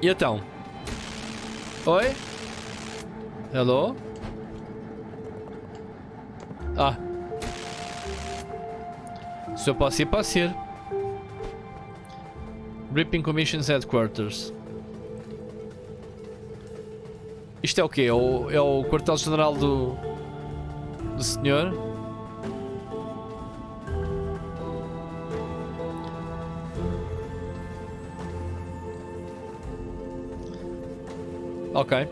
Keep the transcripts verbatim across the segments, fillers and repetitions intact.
E então? Oi? Hello? Ah. Se eu posso ir, posso ir. Ripping Commission's Headquarters. Isto é o quê? É o, é o quartel-general do... do senhor? Ok.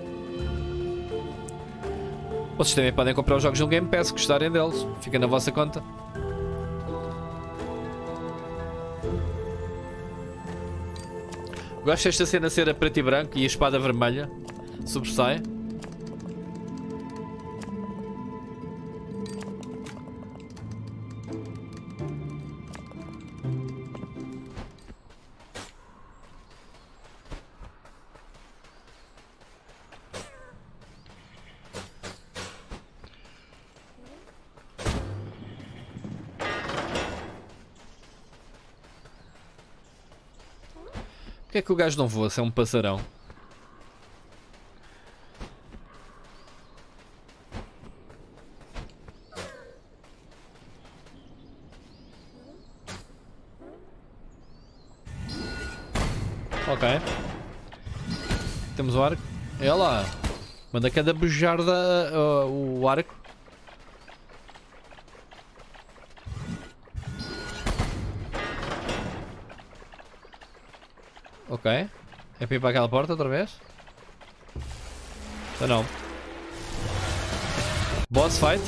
Vocês também podem comprar os jogos no Game Pass, se gostarem deles. Fica na vossa conta. Gosto desta cena ser a preto e branco e a espada vermelha sobressai. Porquê é que o gajo não voa se é um passarão? Ok. Temos o arco. É lá. Manda cada bujarda uh, o arco. Ok. É para ir para aquela porta outra vez? Ou não? Boss fight?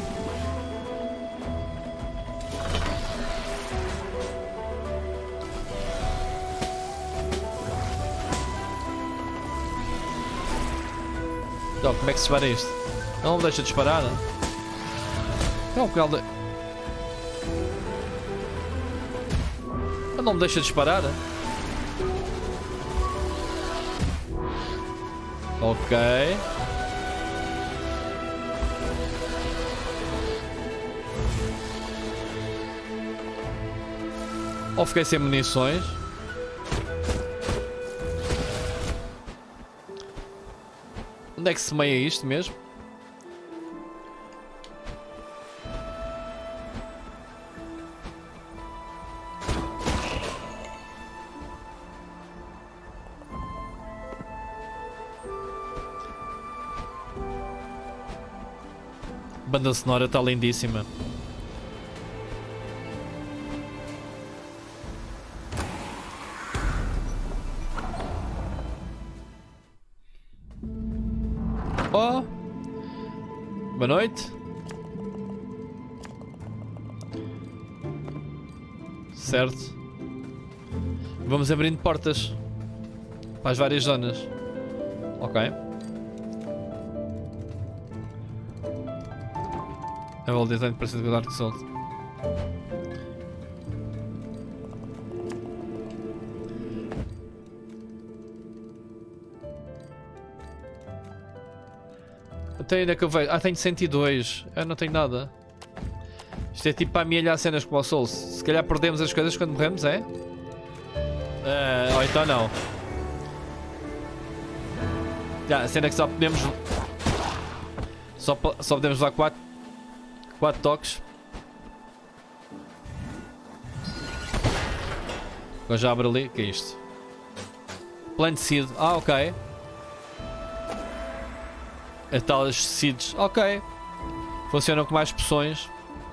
Então, como é que se dispara isto? Não me deixa disparar? Não, porque ele... Ele não me deixa disparar? Ok. Ou fiquei sem munições. Onde é que se meia isto mesmo? A banda sonora está lindíssima. Oh! Boa noite. Certo. Vamos abrindo portas para as várias zonas. Ok. Level design parecido com o Dark Souls. Até ainda que eu vejo. Ah, tenho cento e dois. Eu não tenho nada. Isto é tipo para amealhar cenas como o Souls. Se calhar perdemos as coisas quando morremos, é? Uh, ou então não. Já, a cena é que só podemos. Só, só podemos dar quatro. quatro toques. Agora já abre ali. O que é isto? Plant Seed. Ah, ok. A tal seeds. Ok. Funcionam com mais poções.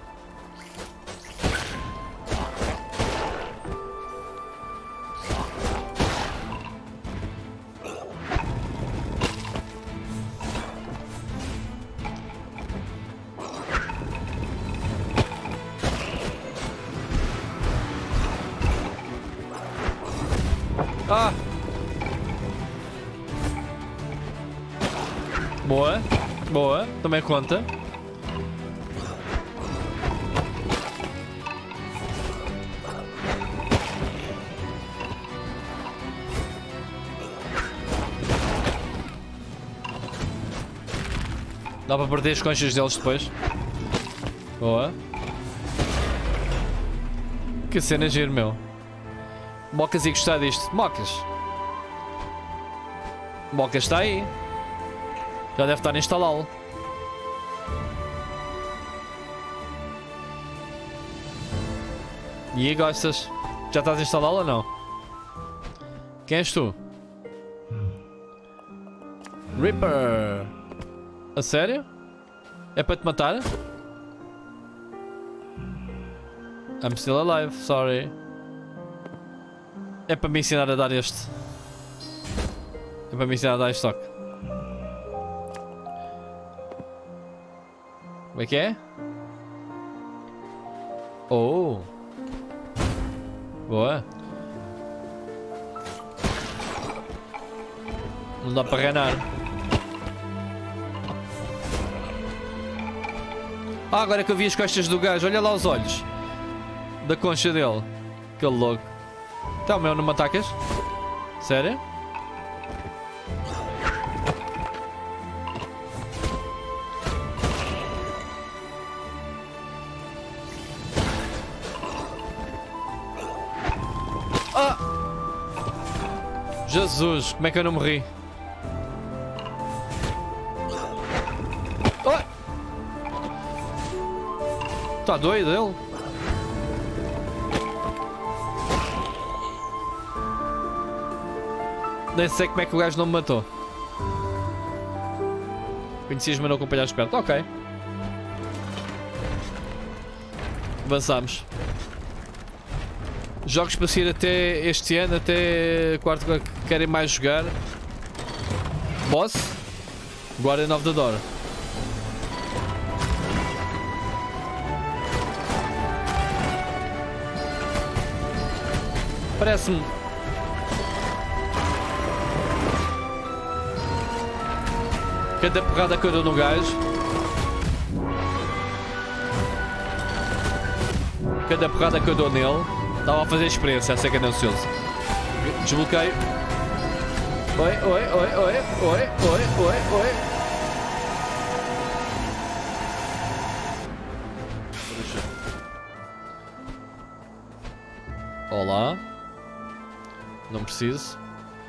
Ah! Boa, boa, também conta. Dá para perder as conchas deles depois. Boa. Que cena giro, meu. Mocas ia gostar disto. Mocas. Moca está aí. Já deve estar a instalá-lo. E aí, gostas? Já estás a instalá-lo ou não? Quem és tu? Reaper. A sério? É para te matar? I'm still alive, sorry. É para me ensinar a dar este. É para me ensinar a dar este toque. Como é que é? Oh. Boa. Não dá para reinar. Ah, agora que eu vi as costas do gajo. Olha lá os olhos da concha dele. Que louco. Então, meu, não me atacas? Sério? Ah! Jesus, como é que eu não morri? Oh! Tá doido ele? Nem sei como é que o gajo não me matou. Conhecias, mas não acompanhaste perto. Ok. Avançamos. Jogos para sair até este ano, até quarto que querem mais jogar. Boss? Guardian of the Door. Parece-me. Cada porrada que eu dou no gajo. Cada porrada que eu dou nele. Estava a fazer experiência, a ser ganancioso. Desbloqueio. Oi, oi, oi, oi, oi, oi, oi, oi. Olá. Não preciso.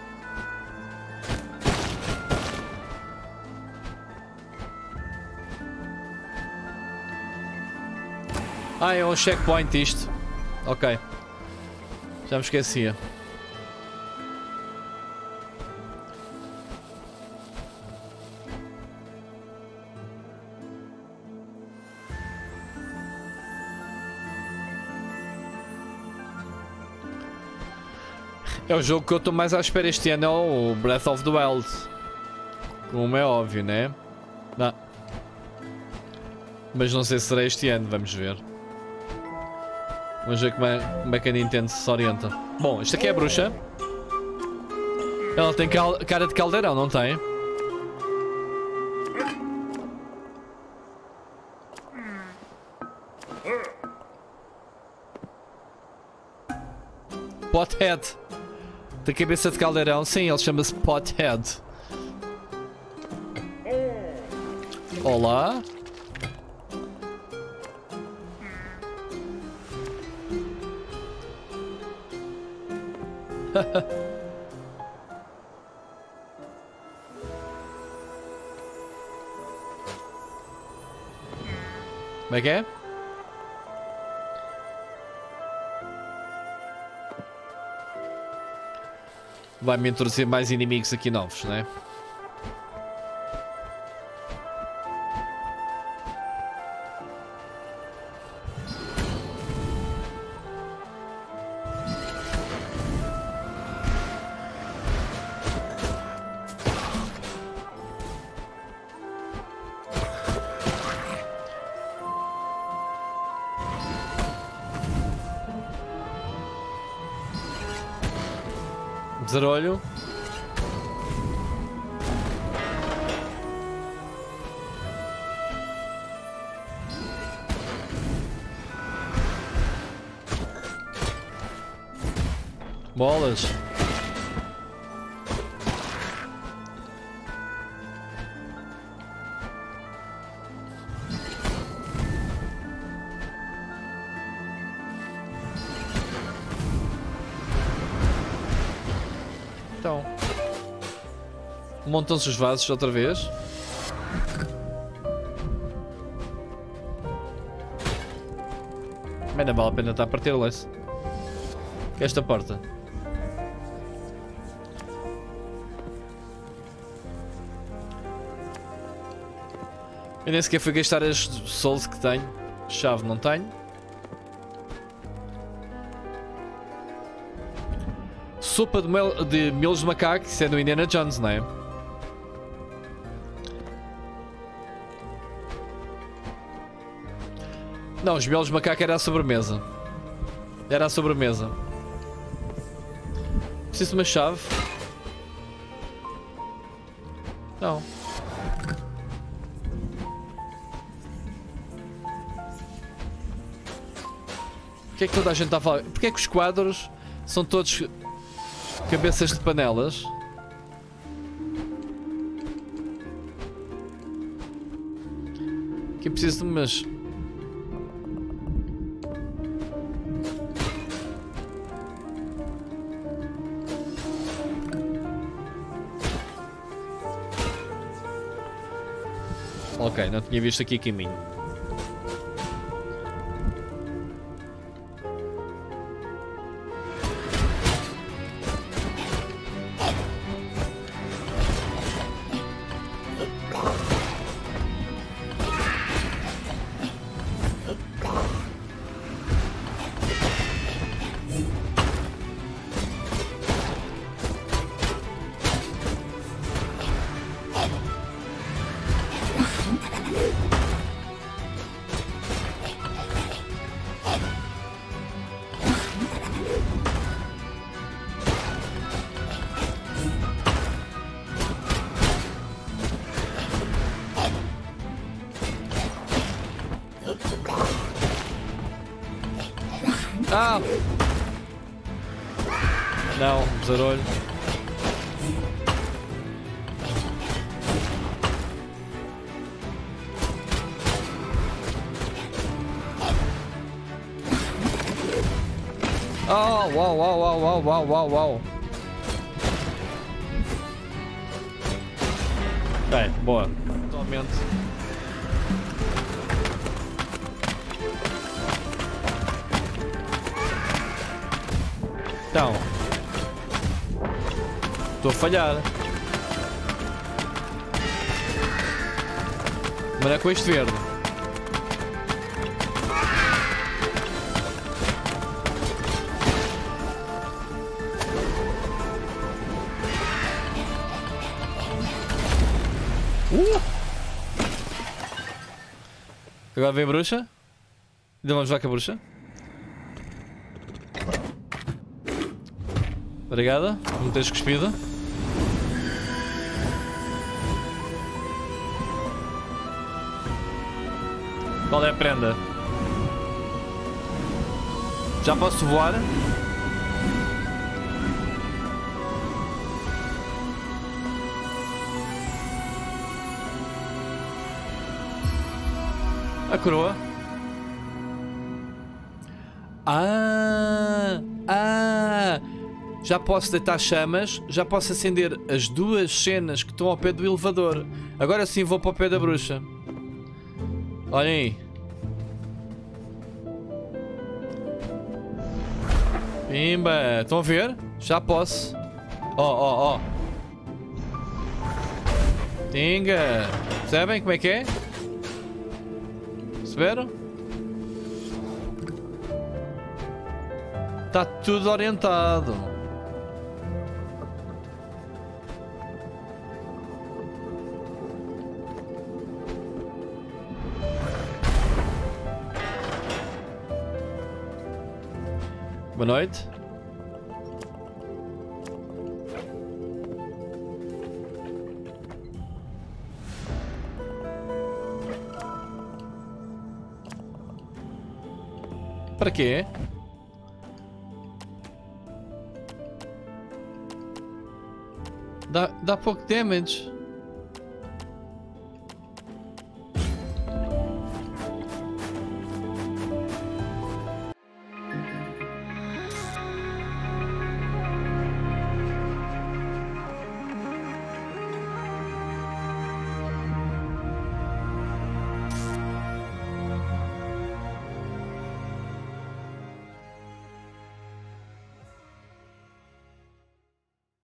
Ah, é um checkpoint isto. Ok. Já me esquecia. É o jogo que eu estou mais à espera este ano, é o Breath of the Wild. Como é óbvio, né? Não. Mas não sei se será este ano, vamos ver. Vamos ver como é, como é que a Nintendo se orienta. Bom, isto aqui é a bruxa. Ela tem cal, cara de caldeirão, não tem? Pothead. Tem cabeça de caldeirão. Sim, ele chama-se Pothead. Olá. Como é que é? Vai-me introduzir mais inimigos aqui novos, né? Zarolho. Bolas. Então. Montam-se os vasos outra vez. Mas não vale a pena estar a partir o laço. Esta porta. Eu nem sequer fui gastar as souls que tenho. Chave não tenho. Sopa de, mel, de miolos de macaco. Isso é do Indiana Jones, não é? Não, os miolos de macaco era a sobremesa. Era a sobremesa. Preciso de uma chave. Não. Porquê é que toda a gente está a falar? Porquê é que os quadros são todos cabeças de panelas? Que eu preciso de umas... Ok, não tinha visto aqui caminho. Ah! Não, zarolho. Oh, uau, uau, uau, uau, uau, uau, uau. Bem, boa. Totalmente. Então. Estou a falhar. Mas não é com este verde. Uh! Agora vem a bruxa. Ainda vamos lá com a bruxa. Obrigada por me teres cuspido. Qual é a prenda? Já posso voar? A coroa. Ah! Ah! Já posso deitar chamas, já posso acender as duas cenas que estão ao pé do elevador. Agora sim vou para o pé da bruxa. Olhem aí. Pimba! Estão a ver? Já posso. Ó, ó, ó. Tinga! Percebem como é que é? Perceberam? Está tudo orientado. Boa noite. Para quê? Dá, dá pouco damage.